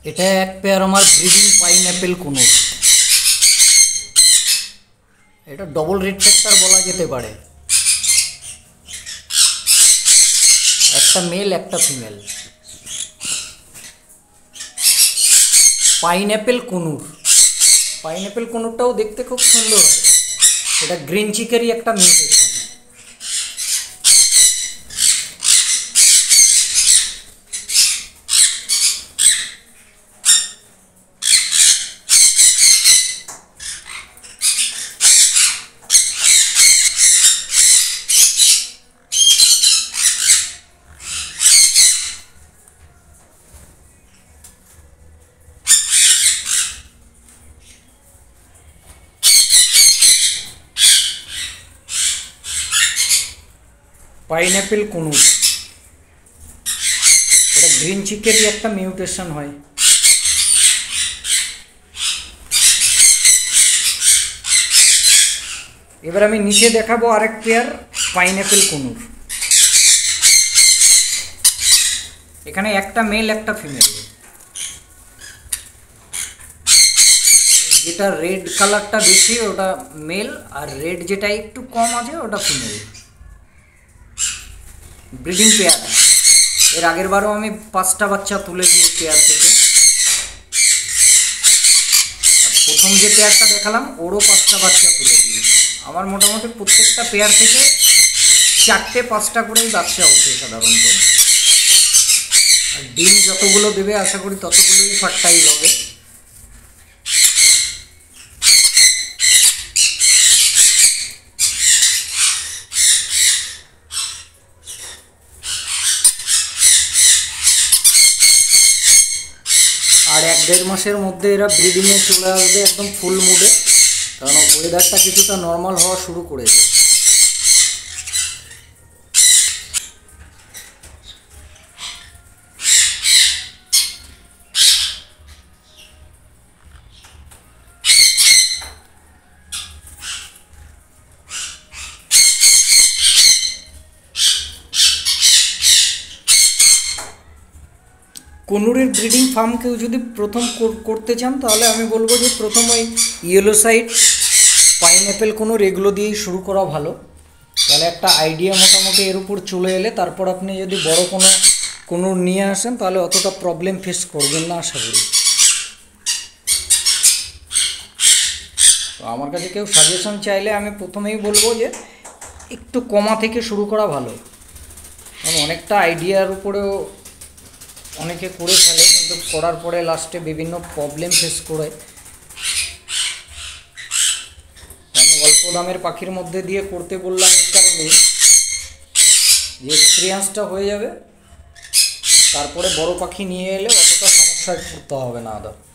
এটা এক পেয়ার আমার ব্রিডিং পাইনঅ্যাপেল কুনুর। এটা ডবল রেড ফ্যাক্টর বলা যেতে পারে। একটা মেল একটা ফিমেল। Pineapple conure. পাইনঅ্যাপেল কুনুরটাও দেখতে খুব সুন্দর হয়। এটা গ্রিন চিকেরই একটা মিউটেশন। পাইনঅ্যাপেল কুনুর, এটা গ্রিন চিকেরই একটা মিউটেশন হয়। এবার আমি নিচে দেখাবো আরেক পেয়ার পাইনঅ্যাপেল কুনুর। এখানে একটা মেল একটা ফিমেল। যেটা রেড কালারটা বেশি ওটা মেল, আর রেড যেটা একটু কম আছে ওটা ফিমেল। Breeding pair. এর আগের বারও আমি 5টা বাচ্চা তুলেছি এই পেয়ার থেকে। আর প্রথম যে পেয়ারটা দেখালাম ওরও 5টা বাচ্চা তুলেছি। আমার মোটামুটি প্রত্যেকটা পেয়ার থেকে 4টে-5টা করেই বাচ্চা ওঠে সাধারণত। আর ডিম যতগুলো দেবে আশা করি ততগুলোই ফার্টাইল হবে। আর 1-1.5 মাসের মধ্যে এরা ব্রিডিংয়ে চলে আসবে একদম ফুল মুডে, কারণ ওয়েদারটা কিছুটা নর্মাল হওয়া শুরু করেছে। কুনুরের ব্রিডিং ফার্ম কেউ যদি প্রথম করতে চান তাহলে আমি বলবো যে প্রথম ওই ইয়েলো সাইড, পাইনঅ্যাপেল কুনুর এগুলো দিয়েই শুরু করা ভালো। তাহলে একটা আইডিয়া মোটামুটি এর উপর চলে এলে তারপর আপনি যদি বড় কোনো কুনুর নিয়ে আসেন তাহলে অতটা প্রবলেম ফেস করবেন না আশা করি। তো আমার কাছে কেউ সাজেশন চাইলে আমি প্রথমেই বলবো যে একটু কমা থেকে শুরু করা ভালো, কারণ অনেকটা আইডিয়ার উপরেও অনেকে করে ফেলে, কিন্তু করার পরে লাস্টে বিভিন্ন প্রবলেম ফেস করে। আমি অল্প দামের পাখির মধ্যে দিয়ে করতে বললাম এই কারণে যে এক্সপিরিয়েন্সটা হয়ে যাবে, তারপরে বড় পাখি নিয়ে এলে অতটা সমস্যায় পড়তে হবে না আদা।